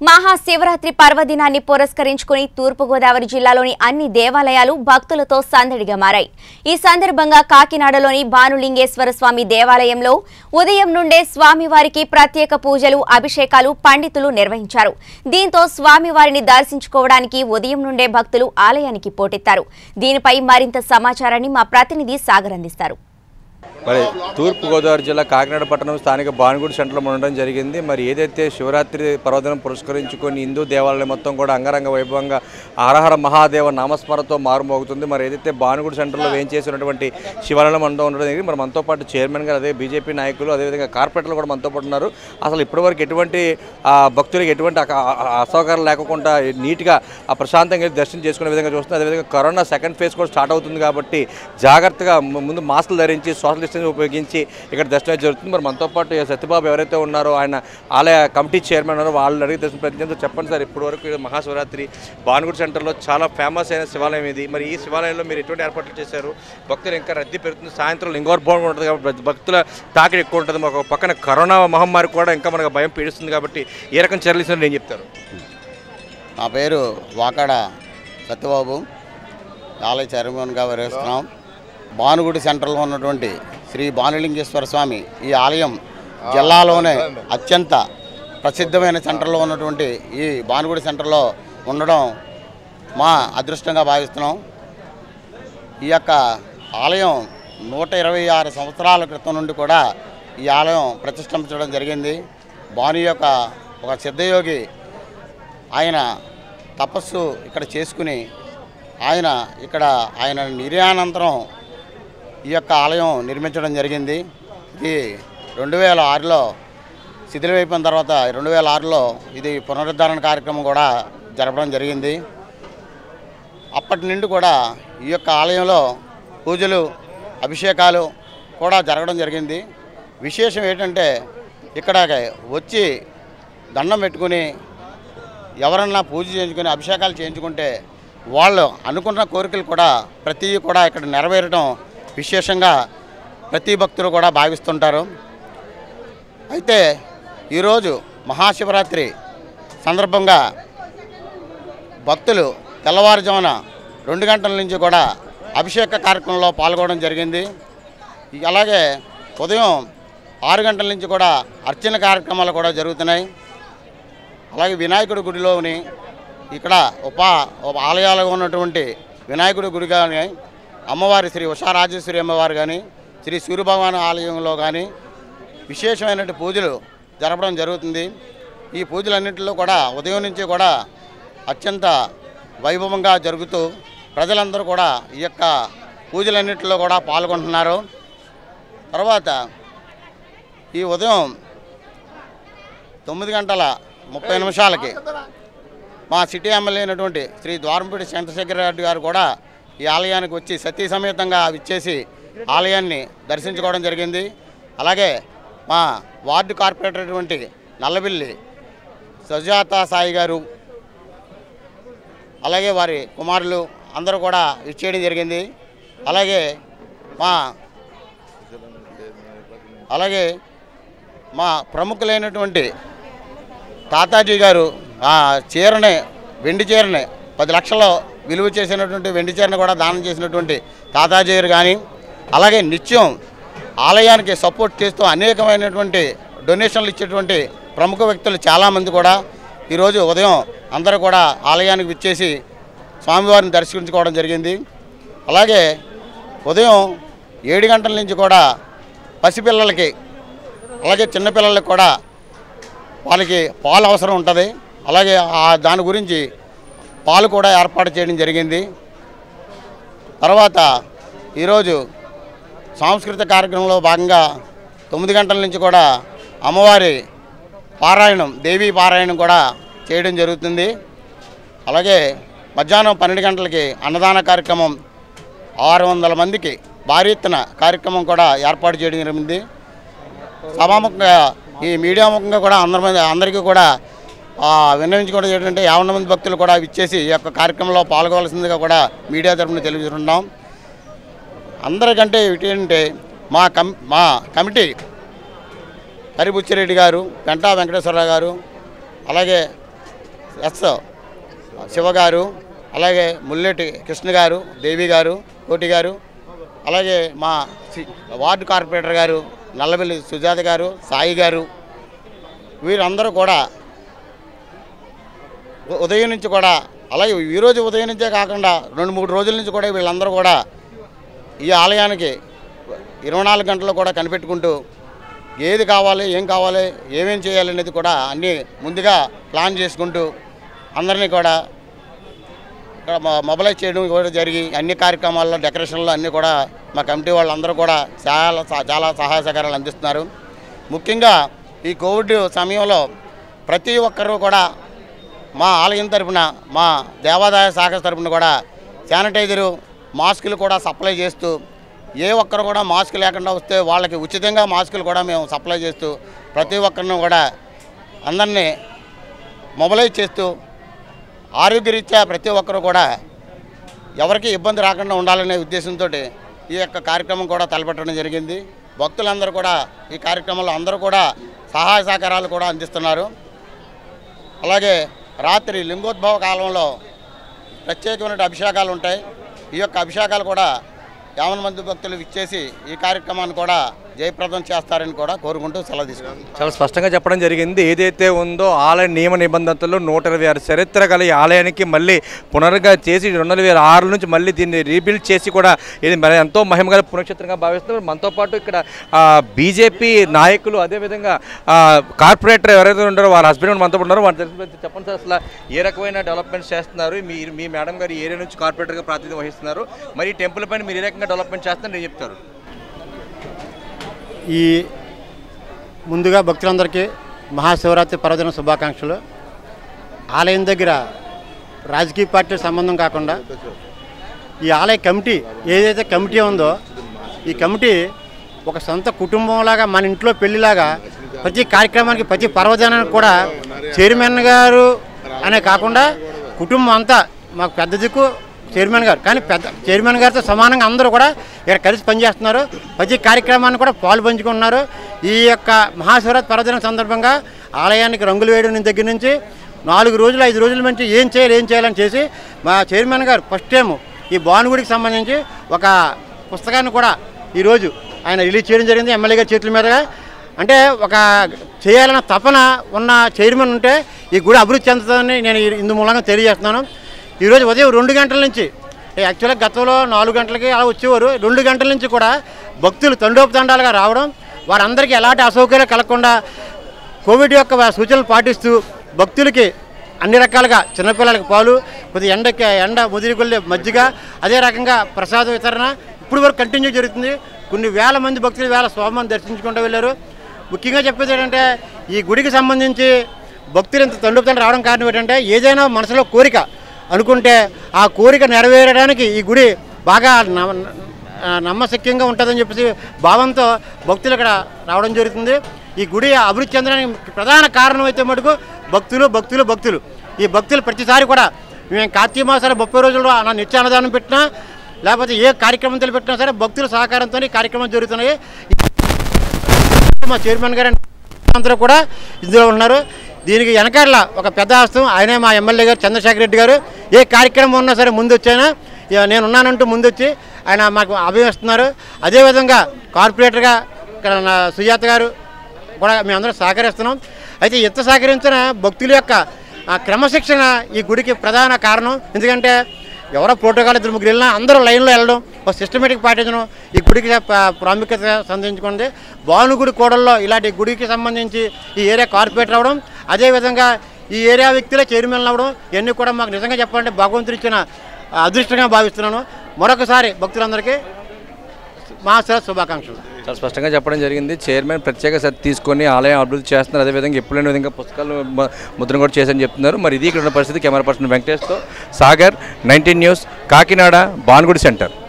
మహాశివరాత్రి పర్వదినాన్ని పురస్కరించుకుని తూర్పుగోదావరి జిల్లాలోని అన్ని దేవాలయాలు భక్తులతో సందడిగా మారాయి. ఈ సందర్భంగా కాకినాడలోని భానులింగేశ్వర స్వామి దేవాలయంలో ఉదయం నుండే స్వామివారికి ప్రత్యేక పూజలు, అభిషేకాలు పండితులు నిర్వహించారు. దీంతో స్వామివారిని దర్శించుకోవడానికి ఉదయం నుండే భక్తులు ఆలయానికి పోటెత్తారు. దీనిపై మరింత సమాచారాన్ని మా ప్రతినిధి సాగర్ అందిస్తారు. మరి తూర్పుగోదావరి జిల్లా కాకినాడ పట్టణం స్థానిక భానుగుడి సెంటర్లో ఉండడం జరిగింది. మరి ఏదైతే శివరాత్రి పర్వదినం పురస్కరించుకొని హిందూ దేవాలయం మొత్తం కూడా అంగరంగ వైభవంగా హరహర మహాదేవ నామస్మరణతో మారుమోగుతుంది. మరి ఏదైతే భానుగుడి సెంటర్లో వేయించేసినటువంటి శివాలయం ఉండడం జరిగింది. మరి మనతో పాటు చైర్మన్ గారు, అదే బీజేపీ నాయకులు, అదేవిధంగా కార్పొరేటర్లు కూడా మనతో పాటు ఉన్నారు. అసలు ఇప్పటివరకు ఎటువంటి భక్తులకు ఎటువంటి అసౌకర్యం లేకుండా నీట్గా ప్రశాంతంగా దర్శనం చేసుకునే విధంగా చూస్తుంది. అదేవిధంగా కరోనా సెకండ్ ఫేజ్ కూడా స్టార్ట్ అవుతుంది కాబట్టి జాగ్రత్తగా ముందు మాస్కులు ధరించి సోషల్ డిస్టెన్స్ ఉపయోగించి ఇక్కడ దర్శనం జరుగుతుంది. మరి మనతో పాటు సత్యబాబు ఎవరైతే ఉన్నారో ఆయన ఆలయ కమిటీ చైర్మన్ ఉన్నారో వాళ్ళని అడిగి దర్శనం ప్రయత్నించారు. చెప్పండి సార్, ఇప్పటి వరకు మహాశివరాత్రి భానుగుడి సెంటర్లో చాలా ఫేమస్ అయిన శివాలయం ఇది. మరి ఈ శివాలయంలో మీరు ఎటువంటి ఏర్పాట్లు చేశారు? భక్తులు ఇంకా రద్దీ పెరుగుతుంది. సాయంత్రం లింగోద్భవం ఉంటుంది కాబట్టి భక్తుల తాకిడి ఎక్కువ ఉంటుంది. ఒక పక్కన కరోనా మహమ్మారి కూడా ఇంకా మనకు భయం పీడిస్తుంది కాబట్టి ఏ రకం చర్యలు ఇస్తున్నారు ఏం చెప్తారు? నా పేరు వాకాడ సత్యబాబు, ఆలయ చైర్మన్గా వ్యవహరిస్తున్నాం. భానుగుడి సెంటర్లో ఉన్నటువంటి శ్రీ భానులింగేశ్వర స్వామి ఈ ఆలయం జిల్లాలోనే అత్యంత ప్రసిద్ధమైన సెంటర్లో ఉన్నటువంటి ఈ భానుగుడి సెంటర్లో ఉండడం మా అదృష్టంగా భావిస్తున్నాం. ఈ యొక్క ఆలయం 126 సంవత్సరాల క్రితం నుండి కూడా ఈ ఆలయం ప్రతిష్ఠించడం జరిగింది. భాను యొక్క ఒక సిద్ధయోగి ఆయన తపస్సు ఇక్కడ చేసుకుని ఆయన నిర్యానంతరం ఈ యొక్క ఆలయం నిర్మించడం జరిగింది. ఇది 2006లో శిథిలమైపోయిన తర్వాత 2006లో ఇది పునరుద్ధరణ కార్యక్రమం కూడా జరపడం జరిగింది. అప్పటి నుండి కూడా ఈ యొక్క ఆలయంలో పూజలు, అభిషేకాలు కూడా జరగడం జరిగింది. విశేషం ఏంటంటే ఇక్కడ వచ్చి దండం పెట్టుకుని ఎవరన్నా పూజ చేయించుకొని అభిషేకాలు చేయించుకుంటే వాళ్ళు అనుకున్న కోరికలు కూడా ప్రతి కూడా ఇక్కడ నెరవేరడం విశేషంగా ప్రతి భక్తులు కూడా భావిస్తుంటారు. అయితే ఈరోజు మహాశివరాత్రి సందర్భంగా భక్తులు తెల్లవారుజామున 2 గంటల నుంచి కూడా అభిషేక కార్యక్రమంలో పాల్గొనడం జరిగింది. అలాగే ఉదయం 6 గంటల నుంచి కూడా అర్చన కార్యక్రమాలు కూడా జరుగుతున్నాయి. అలాగే వినాయకుడి గుడిలోని ఇక్కడ ఆలయాలుగా ఉన్నటువంటి వినాయకుడి గుడి కానీ, అమ్మవారి శ్రీ ఉషారాజేశ్వరి అమ్మవారు కానీ, శ్రీ సూర్యభగవాన్ ఆలయంలో కానీ విశేషమైనటువంటి పూజలు జరపడం జరుగుతుంది. ఈ పూజలన్నింటిలో కూడా ఉదయం నుంచి కూడా అత్యంత వైభవంగా జరుగుతూ ప్రజలందరూ కూడా ఈ యొక్క పూజలన్నింటిలో కూడా పాల్గొంటున్నారు. తర్వాత ఈ ఉదయం 9:30 మా సిటీ ఎమ్మెల్యే అయినటువంటి శ్రీ ద్వారంపూడి చంద్రశేఖర్ రెడ్డి గారు కూడా ఈ ఆలయానికి వచ్చి సతీ సమేతంగా విచ్చేసి ఆలయాన్ని దర్శించుకోవడం జరిగింది. అలాగే మా వార్డు కార్పొరేటర్ అయినటువంటి నల్లబిల్లి సుజాత సాయి గారు, అలాగే వారి కుమారులు అందరూ కూడా ఇచ్చేయడం జరిగింది. అలాగే మా ప్రముఖులైనటువంటి తాతాజీ గారు వెండి చీరని 10 లక్షలు విలువ చేసినటువంటి వెండి చీరను కూడా దానం చేసినటువంటి తాతాజీ గారు కానీ, అలాగే నిత్యం ఆలయానికి సపోర్ట్ చేస్తూ అనేకమైనటువంటి డొనేషన్లు ఇచ్చేటువంటి ప్రముఖ వ్యక్తులు చాలామంది కూడా ఈరోజు ఉదయం అందరూ కూడా ఆలయానికి విచ్చేసి స్వామివారిని దర్శించుకోవడం జరిగింది. అలాగే ఉదయం 7 గంటల నుంచి కూడా పసిపిల్లలకి, అలాగే చిన్నపిల్లలకి కూడా వాళ్ళకి పాలు అవసరం ఉంటుంది. అలాగే దాని గురించి పాలు కూడా ఏర్పాటు చేయడం జరిగింది. తర్వాత ఈరోజు సాంస్కృతిక కార్యక్రమంలో భాగంగా 9 గంటల నుంచి కూడా అమ్మవారి పారాయణం, దేవీ పారాయణం కూడా చేయడం జరుగుతుంది. అలాగే మధ్యాహ్నం 12 గంటలకి అన్నదాన కార్యక్రమం 600 మందికి భారీ ఎత్తున కార్యక్రమం కూడా ఏర్పాటు చేయడం జరిగింది. సభాముఖంగా ఈ మీడియా ముఖంగా కూడా అందరికీ కూడా విన్నవించుకోవడం ఏంటంటే 50 మంది భక్తులు కూడా విచ్చేసి ఈ యొక్క కార్యక్రమంలో పాల్గొవలసిందిగా కూడా మీడియా తరఫున తెలియజేస్తున్నాం. అందరికంటే ఏంటంటే మా కమిటీ హరిబుచ్చిరెడ్డి గారు, పెంటా వెంకటేశ్వరరావు గారు, అలాగే ఎస్ శివ గారు, అలాగే ముల్లెటి కృష్ణ గారు, దేవి గారు, కోటి గారు, అలాగే మా వార్డు కార్పొరేటర్ గారు నల్లబెల్లి సుజాత గారు, సాయి గారు, వీరందరూ కూడా ఉదయం నుంచి కూడా, అలాగే ఈరోజు ఉదయం నుంచే కాకుండా 2-3 రోజుల నుంచి కూడా వీళ్ళందరూ కూడా ఈ ఆలయానికి 24 గంటలు కూడా కనిపెట్టుకుంటూ ఏది కావాలి, ఏం కావాలి, ఏమేం చేయాలి అనేది కూడా అన్నీ ముందుగా ప్లాన్ చేసుకుంటూ అందరినీ కూడా ఇక్కడ మొబలైజ్ చేయడం కూడా జరిగి అన్ని కార్యక్రమాల్లో డెకరేషన్లో అన్నీ కూడా మా కమిటీ వాళ్ళందరూ కూడా చాలా సహాయ సహకారాలు అందిస్తున్నారు. ముఖ్యంగా ఈ కోవిడ్ సమయంలో ప్రతి ఒక్కరూ కూడా మా ఆలయం తరపున, మా దేవాదాయ శాఖ తరపున కూడా శానిటైజరు, మాస్కులు కూడా సప్లై చేస్తూ, ఏ ఒక్కరు కూడా మాస్క్ లేకుండా వస్తే వాళ్ళకి ఉచితంగా మాస్కులు కూడా మేము సప్లై చేస్తూ ప్రతి ఒక్కరిని కూడా అందరినీ మొబలైజ్ చేస్తూ ఆరోగ్యరీత్యా ప్రతి ఒక్కరు కూడా ఎవరికి ఇబ్బంది రాకుండా ఉండాలనే ఉద్దేశంతో ఈ యొక్క కార్యక్రమం కూడా తలపెట్టడం జరిగింది. భక్తులందరూ కూడా ఈ కార్యక్రమంలో అందరూ కూడా సహాయ సహకారాలు కూడా అందిస్తున్నారు. అలాగే రాత్రి లింగోద్భవ కాలంలో ప్రత్యేకమైన అభిషేకాలు ఉంటాయి. ఈ యొక్క అభిషేకాలు కూడా 50 మంది భక్తులు ఇచ్చేసి ఈ కార్యక్రమాన్ని కూడా జయప్రదం చేస్తారని కూడా కోరుకుంటూ సెలవు తీసుకుంటాం. చాలా స్పష్టంగా చెప్పడం జరిగింది. ఏదైతే ఉందో ఆలయ నియమ నిబంధనలు 126 చరిత్ర గల ఈ ఆలయానికి మళ్ళీ పునరుగా చేసి 2006 నుంచి మళ్ళీ దీన్ని రీబిల్డ్ చేసి కూడా ఇది మరి ఎంతో మహిమగల పుణ్యక్షేత్రంగా భావిస్తున్నారు. మనతో పాటు ఇక్కడ బీజేపీ నాయకులు, అదేవిధంగా కార్పొరేటర్ ఎవరైతే ఉన్నారో వాళ్ళ హస్బెండ్ మనతో ఉన్నారు. వాళ్ళ చెప్పండి సార్, అసలు ఏ రకమైన డెవలప్మెంట్స్ చేస్తున్నారు? మీ మేడం గారు ఏరియా నుంచి కార్పొరేటర్గా ప్రాతినిధ్యం వహిస్తున్నారు. మరి ఈ టెంపుల్ పైన మీరు ఏ రకంగా డెవలప్మెంట్ చేస్తున్నారు నేను చెప్తారు? ఈ ముందుగా భక్తులందరికీ మహాశివరాత్రి పర్వదిన శుభాకాంక్షలు. ఆలయం దగ్గర రాజకీయ పార్టీ సంబంధం కాకుండా ఈ ఆలయ కమిటీ ఏదైతే కమిటీ ఉందో ఈ కమిటీ ఒక సొంత కుటుంబంలాగా, మన ఇంట్లో పెళ్లిలాగా ప్రతి కార్యక్రమానికి, ప్రతి పర్వదినానికి కూడా చైర్మన్ గారు అనే కాకుండా కుటుంబం అంతా మాకు పెద్ద దిక్కు చైర్మన్ గారు, కానీ పెద్ద చైర్మన్ గారితో సమానంగా అందరూ కూడా ఇక్కడ కలిసి పనిచేస్తున్నారు. ప్రతి కార్యక్రమాన్ని కూడా పాలు పంచుకుంటున్నారు. ఈ యొక్క మహాశివరాత్రి పర్వదినం సందర్భంగా ఆలయానికి రంగులు వేయడం దగ్గర నుంచి 4 రోజులు 5 రోజుల నుంచి ఏం చేయాలని చేసి మా చైర్మన్ గారు ఫస్ట్ టైం ఈ భానుగుడికి సంబంధించి ఒక పుస్తకాన్ని కూడా ఈరోజు ఆయన రిలీజ్ చేయడం జరిగింది ఎమ్మెల్యే గారి చేతుల మీదుగా. అంటే ఒక చేయాలన్న తపన ఉన్న చైర్మన్ ఉంటే ఈ గుడి అభివృద్ధి చెందుతుందని నేను ఇందు మూలంగా తెలియజేస్తున్నాను. ఈరోజు ఉదయం 2 గంటల నుంచి, యాక్చువల్గా గతంలో 4 గంటలకి అలా వచ్చేవారు, 2 గంటల నుంచి కూడా భక్తులు తండోపతండాలుగా రావడం, వారందరికీ ఎలాంటి అసౌకర్యాలు కలగకుండా కోవిడ్ యొక్క సూచనలు పాటిస్తూ భక్తులకి అన్ని రకాలుగా చిన్నపిల్లలకి పాలు, కొద్దిగా ఎండ ముదిరిగొల్లే మజ్జిగ, అదే రకంగా ప్రసాద వితరణ ఇప్పుడు వరకు కంటిన్యూ జరుగుతుంది. కొన్ని వేల మంది భక్తులు వేల స్వామిని దర్శించుకుంటూ వెళ్ళారు. ముఖ్యంగా చెప్పేది ఏంటంటే ఈ గుడికి సంబంధించి భక్తులు ఇంత తండోపతండ రావడం కారణం ఏంటంటే ఏదైనా మనసులో కోరిక అనుకుంటే ఆ కోరిక నెరవేరడానికి ఈ గుడి బాగా నమ్మశక్యంగా ఉంటుందని చెప్పేసి భావంతో భక్తులు ఇక్కడ రావడం జరుగుతుంది. ఈ గుడి అభివృద్ధి చెందడానికి ప్రధాన కారణం అయితే మటుకు భక్తులు. ఈ భక్తులు ప్రతిసారి కూడా మేము కార్తీక మాసాల 30 రోజుల్లో నిత్య అన్నదానం పెట్టినా, లేకపోతే ఏ కార్యక్రమం తెలిపెట్టినా సరే భక్తుల సహకారంతో ఈ కార్యక్రమం జరుగుతున్నాయి. మా చైర్మన్ గారు అందరూ కూడా ఇందులో ఉన్నారు. దీనికి వెనకాల ఒక పెద్ద హస్తం ఆయనే మా ఎమ్మెల్యే గారు చంద్రశేఖర్ రెడ్డి గారు. ఏ కార్యక్రమం ఉన్నా సరే ముందు వచ్చైనా నేనున్నానంటూ ముందు వచ్చి ఆయన మాకు అభివస్తున్నారు. అదేవిధంగా కార్పొరేటర్గా ఇక్కడ సుజాత గారు కూడా మేమందరం సహకరిస్తున్నాం. అయితే ఎంత సహకరించిన భక్తుల యొక్క క్రమశిక్షణ ఈ గుడికి ప్రధాన కారణం. ఎందుకంటే ఎవరో ప్రోటోకాల్ 2-3 వెళ్ళినా అందరూ లైన్లో వెళ్ళడం, ఒక సిస్టమేటిక్ పాటించడం ఈ గుడికి ప్రాముఖ్యత సంతరించుకుంది. భానుగుడి కూడల్లో ఇలాంటి గుడికి సంబంధించి ఈ ఏరియా కార్పొరేటర్ అవడం, అదేవిధంగా ఈ ఏరియా వ్యక్తులే చైర్మన్లు అవ్వడం, ఇవన్నీ కూడా మాకు నిజంగా చెప్పాలంటే భగవంతుడు ఇచ్చిన అదృష్టంగా భావిస్తున్నాను. మరొకసారి భక్తులందరికీ మా శుభాకాంక్షలు. చాలా స్పష్టంగా చెప్పడం జరిగింది. చైర్మన్ ప్రత్యేక శ్రద్ధ తీసుకొని ఆలయం అభివృద్ధి చేస్తున్నారు. అదేవిధంగా ఎప్పుడైనా విధంగా పుస్తకాలు ముద్రణ కూడా చేశారని చెప్తున్నారు. మరి ఇది ఇక్కడ ఉన్న పరిస్థితి. కెమెరా పర్సన్ వెంకటేష్తో సాగర్, 19 న్యూస్, కాకినాడ, భానుగుడి సెంటర్.